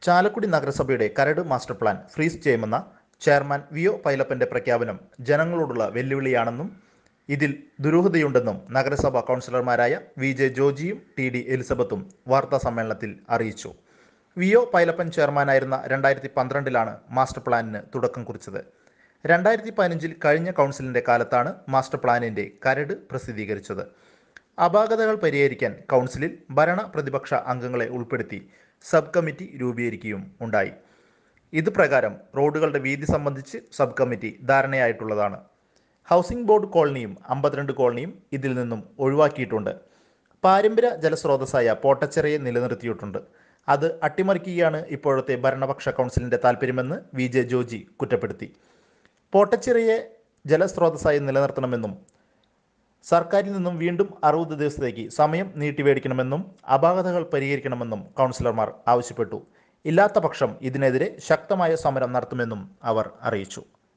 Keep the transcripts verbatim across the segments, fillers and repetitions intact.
ചാലക്കുടി നഗരസഭയുടെ കരട് master plan freeze ചെയ്യുമെന്ന ചെയർമാൻ വി ഒ പൈലപ്പന്റെ പ്രഖ്യാപനം ജനങ്ങളോടുള്ള വെല്ലുവിളിയാണെന്നും ഇതിൽ ദുരൂഹതയുണ്ടെന്നും നഗരസഭാ കൗൺസിലർമാരായ വി ജെ ജോജിയും ടി ഡി എലിസബത്തും വാർത്താ സമ്മേളനത്തിൽ അറിയിച്ചു. വി ഒ പൈലപ്പൻ ചെയർമാനായിരുന്ന രണ്ടായിരത്തി പന്ത്രണ്ടിലാണ് മാസ്റ്റർ പ്ലാനിന് തുടക്കം കുറിച്ചത്. രണ്ടായിരത്തി പതിനഞ്ചിൽ കഴിഞ്ഞ കൗൺസിലിന്റെ കാലത്താണ് മാസ്റ്റർ പ്ലാനിന്റെ കരട് പ്രസിദ്ധീകരിച്ചത്. അപാകതകൾ പരിഹരിക്കാൻ കൗൺസിലിൽ ഭരണ പ്രതിപക്ഷ അംഗങ്ങളെ ഉൾപ്പെടുത്തി സബ് കമ്മിറ്റി രൂപീകരിക്കുകയും ഉണ്ടായി. ഇത് പ്രകാരം റോഡുകളുടെ വീതി സംബന്ധിച്ച് സബ് കമ്മിറ്റി ധാരണയായിട്ടുള്ളതാണ്. ഹൗസിംഗ് ബോർഡ് കോളനിയും അമ്പത്തിരണ്ട് കോളനിയും ഇതിൽ നിന്നും ഒഴിവാക്കിയിട്ടുണ്ട്. പാരമ്പര്യ ജലസ്രോതസ്സായ പോട്ടച്ചിറയെ നിലനിർത്തിയിട്ടുണ്ട്. അത് അട്ടിമറിക്കുകയാണ് ഇപ്പോഴത്തെ ഭരണപക്ഷ കൗൺസിലിന്റെ താൽപ്പര്യമെന്ന് വി ജെ ജോജി കുറ്റപ്പെടുത്തി. പോട്ടച്ചിറയെ ജലസ്രോതസ്സായി നിലനിർത്തണമെന്നും സർക്കാരിൽ നിന്നും വീണ്ടും അറുപത് ദിവസത്തേക്ക് സമയം നീട്ടിവേടിക്കണമെന്നും അപാകതകൾ പരിഹരിക്കണമെന്നും കൗൺസിലർമാർ ആവശ്യപ്പെട്ടു. ഇല്ലാത്ത പക്ഷം ഇതിനെതിരെ ശക്തമായ സമരം നടത്തുമെന്നും അവർ അറിയിച്ചു.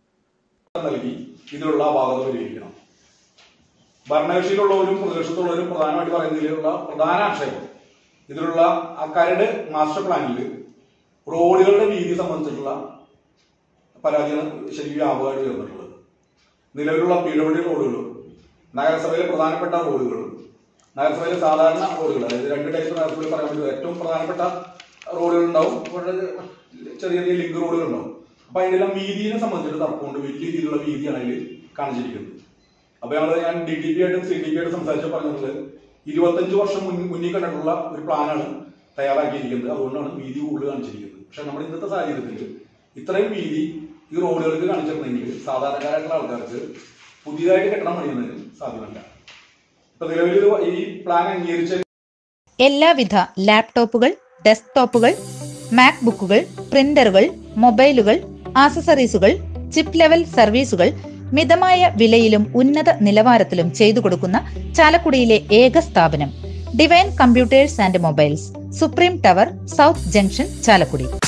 ഇതിലുള്ള അപാകത പരിഹരിക്കണം. ഭരണകക്ഷിയിലുള്ളവരും പ്രതിപക്ഷത്തുള്ളവരും പ്രധാനമായിട്ട് പറയുന്നതിലുള്ള പ്രധാന ആക്ഷേപം ഇതിലുള്ള ആ കരട് മാസ്റ്റർ പ്ലാനിൽ റോഡുകളുടെ വീതി സംബന്ധിച്ചിട്ടുള്ള പരാതിയാണ് ശരിക്കും വ്യാപകമായിട്ട് ഉയർന്നിട്ടുള്ളത്. നിലവിലുള്ള പി ഡബ്ല്യു റോഡുകളും നഗരസഭയിലെ പ്രധാനപ്പെട്ട റോഡുകൾ, നഗരസഭയിലെ സാധാരണ റോഡുകൾ, അതായത് രണ്ട് ടൈപ്പ് നഗരസഭയിൽ പറയാൻ പറ്റും. ഏറ്റവും പ്രധാനപ്പെട്ട റോഡുകൾ ഉണ്ടാവും, ചെറിയ ചെറിയ ലിങ്ക് റോഡുകൾ ഉണ്ടാവും. അപ്പൊ അതിനെല്ലാം വീതിയെ സംബന്ധിച്ചിട്ട് തർക്കമുണ്ട്. വലിയ രീതിയിലുള്ള വീതിയാണ് അതിൽ കാണിച്ചിരിക്കുന്നത്. അപ്പൊ ഞങ്ങൾ ഞാൻ ഡി ടി പി ആയിട്ടും സി ടി പി ആയിട്ടും സംസാരിച്ച് പറഞ്ഞിട്ടുള്ളത് ഇരുപത്തഞ്ച് വർഷം മുന്നിൽ കണ്ടിട്ടുള്ള ഒരു പ്ലാനാണ് തയ്യാറാക്കിയിരിക്കുന്നത്. അതുകൊണ്ടാണ് വീതി കൂടുതൽ കാണിച്ചിരിക്കുന്നത്. പക്ഷെ നമ്മുടെ ഇന്നത്തെ സാഹചര്യത്തിൽ ഇത്രയും വീതി ഈ റോഡുകൾക്ക് കാണിച്ചിട്ടുണ്ടെങ്കിൽ സാധാരണക്കാരായിട്ടുള്ള ആൾക്കാർക്ക് പുതിയതായിട്ട് കെട്ടണം പണിയുന്നതിന് സാധ്യമല്ല. ഇപ്പൊ നിലവിൽ ഈ പ്ലാൻ അംഗീകരിച്ച എല്ലാവിധ ലാപ്ടോപ്പുകൾ, ഡെസ്ക്ടോപ്പുകൾ, മാക് ബുക്കുകൾ, പ്രിന്ററുകൾ, മൊബൈലുകൾ, ആക്സസറീസുകൾ, ചിപ്പ് ലെവൽ സർവീസുകൾ മിതമായ വിലയിലും ഉന്നത നിലവാരത്തിലും ചെയ്തു കൊടുക്കുന്ന ചാലക്കുടിയിലെ ഏക സ്ഥാപനം divine computers and mobiles, supreme tower, south junction, Chalakudy.